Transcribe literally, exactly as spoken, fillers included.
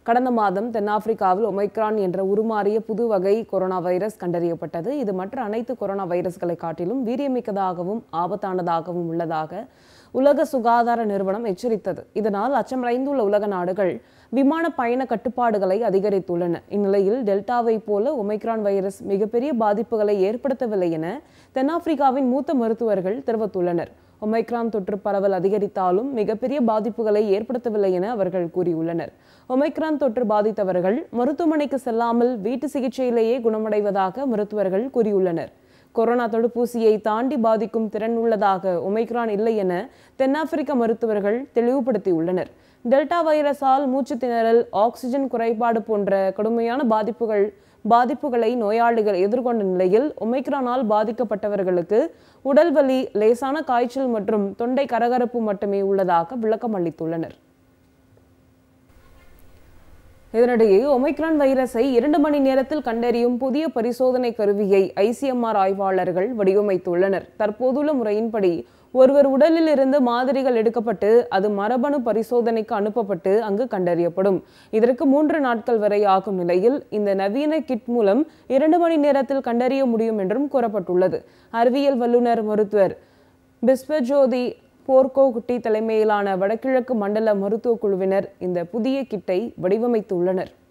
கடந்த மாதம் தென்னாப்பிரிக்காவில் ஒமைக்ரான் என்ற உருமாறிய புது வகை கொரோனா வைரஸ் கண்டறியப்பட்டது. இது மற்ற அனைத்து கொரோனா வைரஸ்களை காட்டிலும் வீரியமிக்கதாகவும் ஆபத்தானதாகவும் உள்ளதாக உலக சுகாதார நிறுவனம் எச்சரித்தது. இதனால் அச்சமடைந்துள்ள உலக நாடுகள் விமான பயண கட்டுப்பாடுகளை அதிகரித்துள்ளன. இந்நிலையில் டெல்டாவை போல ஒமைக்ரான் வைரஸ் மிகப்பெரிய பாதிப்புகளை ஏற்படுத்தவில்லை என தென்னாப்பிரிக்காவின் மூத்த மருத்துவர்கள் தெரிவித்துள்ளனர். ஒமைக்ரான் தொற்று பரவல் அதிகரித்தாலும் மிகப்பெரிய பாதிப்புகளை ஏற்படுத்தவில்லை என அவர்கள் கூறியுள்ளனர். ஒமைக்ரான் தொற்று பாதித்தவர்கள் மருத்துவமனைக்கு செல்லாமல் வீட்டு சிகிச்சையிலேயே குணமடைவதாக மருத்துவர்கள் கூறியுள்ளனர். கொரோனா தடுப்பூசியை தாண்டி பாதிக்கும் திறன் உள்ளதாக ஒமைக்ரான் இல்லை என தென்னாப்பிரிக்க மருத்துவர்கள் தெளிவுபடுத்தியுள்ளனர். டெல்டா வைரஸால் மூச்சு திணறல், ஆக்சிஜன் குறைபாடு போன்ற கடுமையான பாதிப்புகள் பாதிப்புகளை நோயாளிகள் எதிர்கொண்ட நிலையில் ஒமைக்ரானால் பாதிக்கப்பட்டவர்களுக்கு உடல்வலி, லேசான காய்ச்சல் மற்றும் தொண்டை கரகரப்பு மட்டுமே உள்ளதாக விளக்கம் அளித்துள்ளனர். இதனிடையே ஒமைக்ரான் வைரஸை இரண்டு மணி நேரத்தில் கண்டறியும் புதிய பரிசோதனை கருவியை ஐ சி எம் ஆர் ஆய்வாளர்கள் வடிவமைத்துள்ளனர். தற்போதுள்ள முறையின்படி ஒருவர் உடலில் இருந்து மாதிரிகள் எடுக்கப்பட்டு அது மரபணு பரிசோதனைக்கு அனுப்பப்பட்டு அங்கு கண்டறியப்படும். இதற்கு மூன்று நாட்கள் வரை ஆகும் நிலையில் இந்த நவீன கிட் மூலம் இரண்டு மணி நேரத்தில் கண்டறிய முடியும் என்றும் கூறப்பட்டுள்ளது. அறிவியல் வல்லுநர் மருத்துவர் பிஸ்வஜோதி போர்கோகுட்டி தலைமையிலான வடகிழக்கு மண்டல மருத்துவ குழுவினர் இந்த புதிய கிட்டை வடிவமைத்துள்ளனர்.